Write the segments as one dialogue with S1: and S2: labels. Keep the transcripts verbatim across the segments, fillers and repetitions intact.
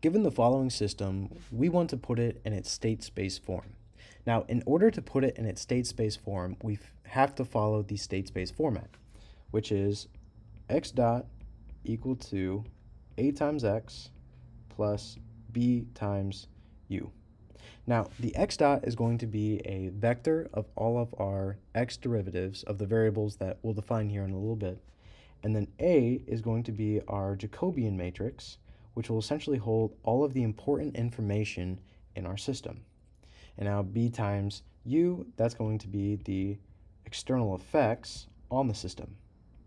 S1: Given the following system, we want to put it in its state space form. Now, in order to put it in its state space form, we have to follow the state space format, which is x dot equal to a times x plus b times u. Now, the x dot is going to be a vector of all of our x derivatives of the variables that we'll define here in a little bit. And then A is going to be our Jacobian matrix, which will essentially hold all of the important information in our system. And now B times U, that's going to be the external effects on the system.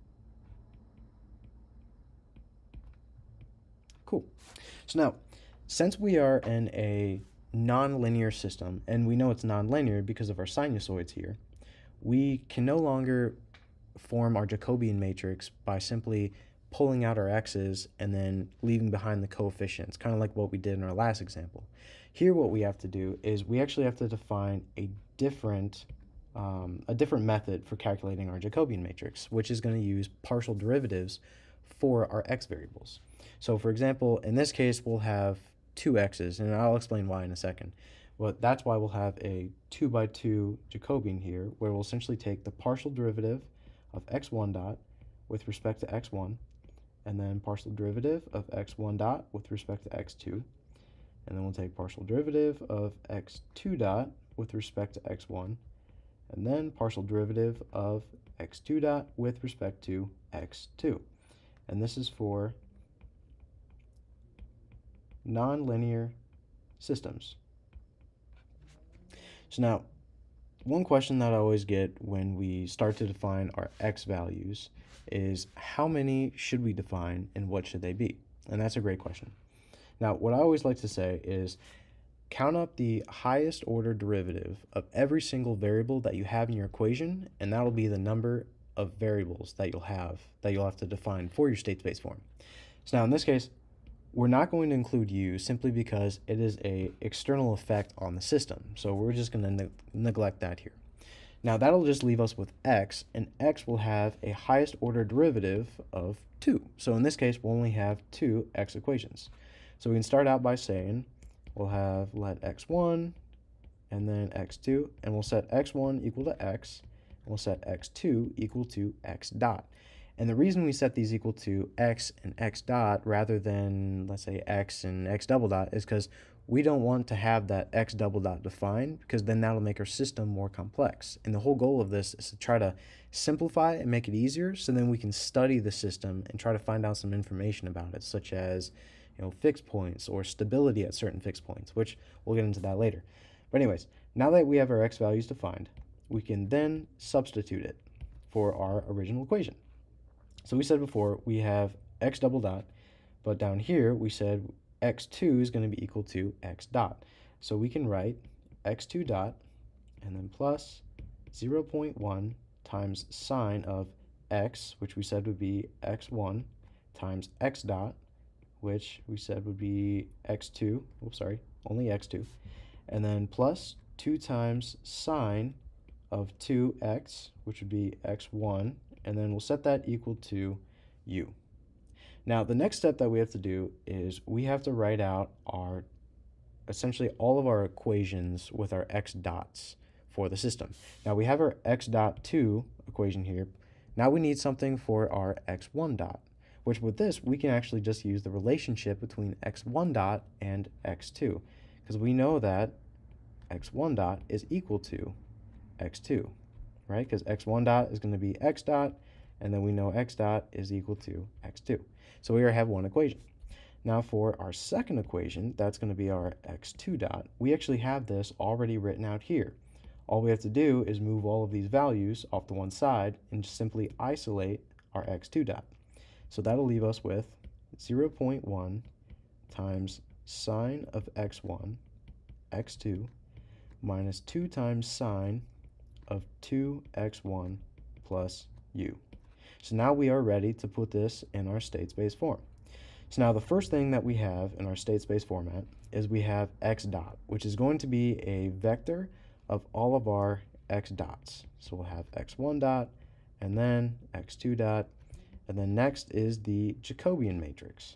S1: Cool. So now, since we are in a nonlinear system, and we know it's nonlinear because of our sinusoids here, we can no longer form our Jacobian matrix by simply pulling out our x's and then leaving behind the coefficients, kind of like what we did in our last example. Here what we have to do is we actually have to define a different um, a different method for calculating our Jacobian matrix, which is going to use partial derivatives for our x variables. So for example, in this case we'll have two x's, and I'll explain why in a second. But that's why we'll have a two by two Jacobian here, where we'll essentially take the partial derivative of x one dot with respect to x one, and then partial derivative of x one dot with respect to x two, and then we'll take partial derivative of x two dot with respect to x one, and then partial derivative of x two dot with respect to x two. And this is for nonlinear systems. So now, one question that I always get when we start to define our x values is how many should we define and what should they be? And that's a great question. Now, what I always like to say is count up the highest order derivative of every single variable that you have in your equation, and that'll be the number of variables that you'll have that you'll have to define for your state space form. So now in this case, we're not going to include u simply because it is a external effect on the system. So we're just going to ne neglect that here. Now that'll just leave us with x, and x will have a highest order derivative of two. So in this case, we'll only have two x equations. So we can start out by saying we'll have let x one and then x two, and we'll set x one equal to x, and we'll set x two equal to x dot. And the reason we set these equal to x and x dot rather than, let's say, x and x double dot is because we don't want to have that x double dot defined, because then that'll make our system more complex. And the whole goal of this is to try to simplify it and make it easier, so then we can study the system and try to find out some information about it, such as, you know, fixed points or stability at certain fixed points, which we'll get into that later. But anyways, now that we have our x values defined, we can then substitute it for our original equation. So we said before we have x double dot, but down here we said x two is going to be equal to x dot. So we can write x two dot and then plus zero point one times sine of x, which we said would be x one, times x dot, which we said would be x two, oops, sorry, only x two, and then plus two times sine of two x, which would be x one, and then we'll set that equal to u. Now the next step that we have to do is we have to write out our essentially all of our equations with our x dots for the system. Now we have our x dot two equation here. Now we need something for our x one dot, which with this we can actually just use the relationship between x one dot and x two, because we know that x one dot is equal to x two. Right? Because x one dot is going to be x dot, and then we know x dot is equal to x two. So we already have one equation. Now for our second equation, that's going to be our x two dot. We actually have this already written out here. All we have to do is move all of these values off to one side and just simply isolate our x two dot. So that'll leave us with zero point one times sine of x one, x two, minus two times sine of two x one plus u. So now we are ready to put this in our state space form. So now the first thing that we have in our state space format is we have x dot, which is going to be a vector of all of our x dots. So we'll have x one dot, and then x two dot, and then next is the Jacobian matrix.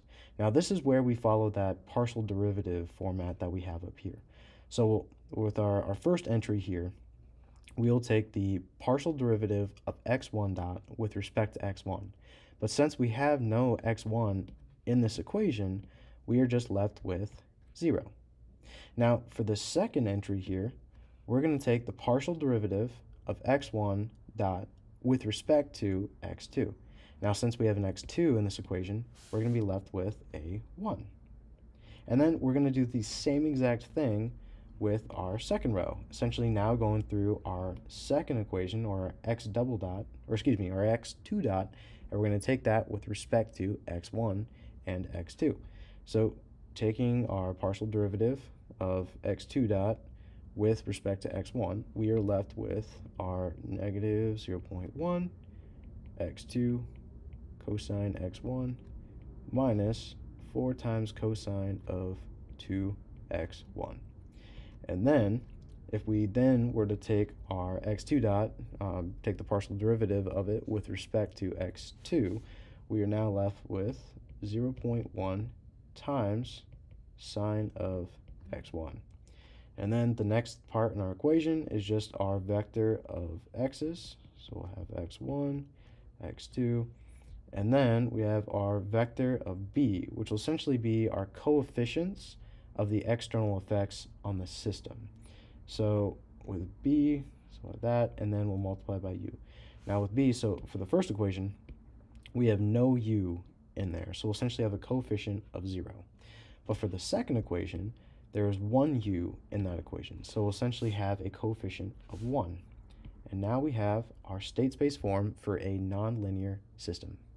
S1: Now this is where we follow that partial derivative format that we have up here. So with our, our first entry here, we'll take the partial derivative of x one dot with respect to x one. But since we have no x one in this equation, we are just left with zero. Now for the second entry here, we're going to take the partial derivative of x one dot with respect to x two. Now since we have an x two in this equation, we're going to be left with a one. And then we're going to do the same exact thing with our second row, essentially now going through our second equation, or our x double dot, or excuse me, our x two dot, and we're going to take that with respect to x one and x two. So taking our partial derivative of x two dot with respect to x one, we are left with our negative zero point one x two cosine x one minus four times cosine of two x one. And then if we then were to take our x two dot, um, take the partial derivative of it with respect to x two, we are now left with zero point one times sine of x one. And then the next part in our equation is just our vector of x's. So we'll have x one, x two, and then we have our vector of b, which will essentially be our coefficients of the external effects on the system. So with b, so like that, and then we'll multiply by u. Now with b, so for the first equation, we have no u in there, so we'll essentially have a coefficient of zero. But for the second equation, there is one u in that equation, so we'll essentially have a coefficient of one. And now we have our state space form for a nonlinear system.